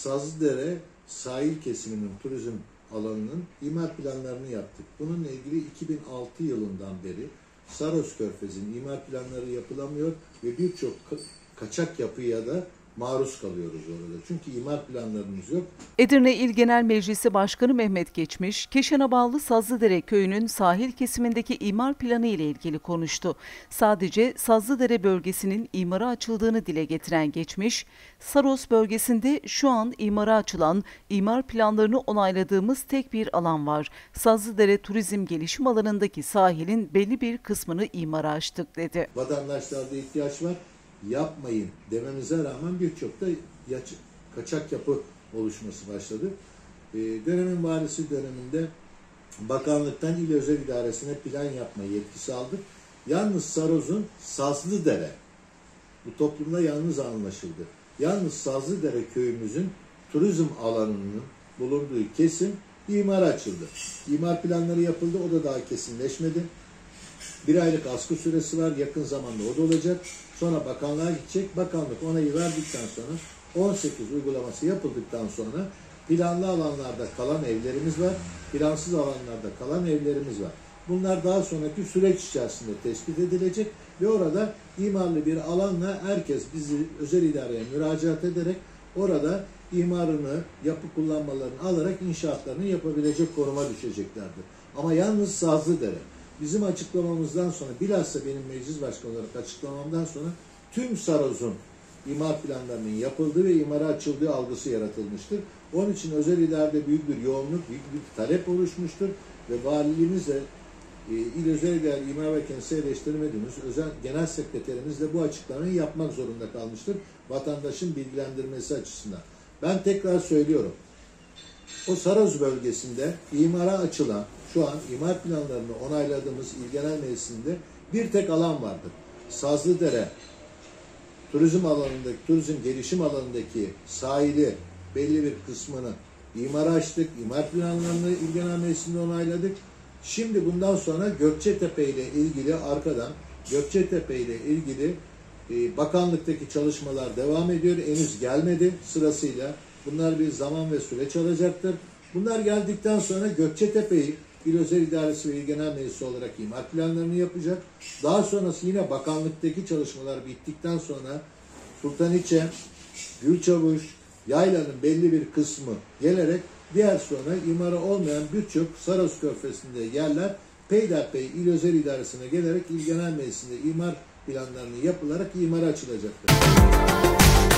Sazlıdere sahil kesiminin turizm alanının imar planlarını yaptık. Bununla ilgili 2006 yılından beri Saros Körfezi'nin imar planları yapılamıyor ve birçok kaçak yapıya da maruz kalıyoruz orada. Çünkü imar planlarımız yok. Edirne İl Genel Meclisi Başkanı Mehmet Geçmiş, Keşan'a bağlı Sazlıdere köyünün sahil kesimindeki imar planı ile ilgili konuştu. Sadece Sazlıdere bölgesinin imara açıldığını dile getiren Geçmiş, Saros bölgesinde şu an imara açılan, imar planlarını onayladığımız tek bir alan var. Sazlıdere Turizm Gelişim Alanı'ndaki sahilin belli bir kısmını imara açtık dedi. Vatandaşlarda ihtiyaç var. Yapmayın dememize rağmen birçok da kaçak yapı oluşması başladı. Dönemin valisi döneminde bakanlıktan il özel idaresine plan yapma yetkisi aldık. Yalnız Saros'un Sazlıdere, bu toplumda yalnız anlaşıldı. Yalnız Sazlıdere köyümüzün turizm alanının bulunduğu kesim imara açıldı. İmar planları yapıldı, o da daha kesinleşmedi. Bir aylık askı süresi var, yakın zamanda o da olacak. Sonra bakanlığa gidecek. Bakanlık onayı verdikten sonra 18 uygulaması yapıldıktan sonra planlı alanlarda kalan evlerimiz var. Plansız alanlarda kalan evlerimiz var. Bunlar daha sonraki süreç içerisinde tespit edilecek ve orada imarlı bir alanla herkes bizi özel idareye müracaat ederek orada imarını, yapı kullanmalarını alarak inşaatlarını yapabilecek konuma düşeceklerdir. Ama yalnız Sazlıdere. Bizim açıklamamızdan sonra, bilhassa benim meclis başkanı olarak açıklamamdan sonra tüm Saros'un imar planlarının yapıldığı ve imara açıldığı algısı yaratılmıştır. Onun için özel idarede büyük bir yoğunluk, büyük bir talep oluşmuştur ve valiliğimiz de İl Özel İdare İmar ve Kentsel Eleştirme Müdürümüz, özel genel sekreterimiz de bu açıklamayı yapmak zorunda kalmıştır. Vatandaşın bilgilendirmesi açısından. Ben tekrar söylüyorum. O Saros bölgesinde imara açılan, şu an imar planlarını onayladığımız İl Genel Meclisi'nde bir tek alan vardır. Sazlıdere turizm alanındaki, turizm gelişim alanındaki sahili belli bir kısmını imara açtık. İmar planlarını İl Genel Meclisi'nde onayladık. Şimdi bundan sonra Gökçetepe ile ilgili arkadan Gökçetepe ile ilgili bakanlıktaki çalışmalar devam ediyor. Henüz gelmedi sırasıyla. Bunlar bir zaman ve süreç alacaktır. Bunlar geldikten sonra Gökçetepe'yi İl Özel İdaresi ve İl Genel Meclisi olarak imar planlarını yapacak. Daha sonrası yine bakanlıktaki çalışmalar bittikten sonra Sultaniçe, Gülçavuş, Yayla'nın belli bir kısmı gelerek diğer sonra imara olmayan birçok Saros Körfezi'nde yerler peyderpey İl Özel İdaresi'ne gelerek İl Genel Meclisi'nde imar planlarını yapılarak imara açılacaktır.